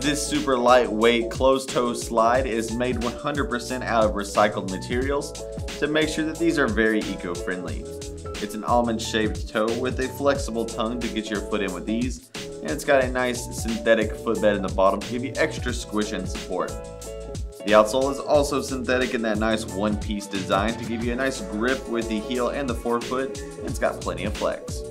This super lightweight closed-toe slide is made 100% out of recycled materials to make sure that these are very eco-friendly. It's an almond-shaped toe with a flexible tongue to get your foot in with ease, and it's got a nice synthetic footbed in the bottom to give you extra squish and support. The outsole is also synthetic in that nice one-piece design to give you a nice grip with the heel and the forefoot, and it's got plenty of flex.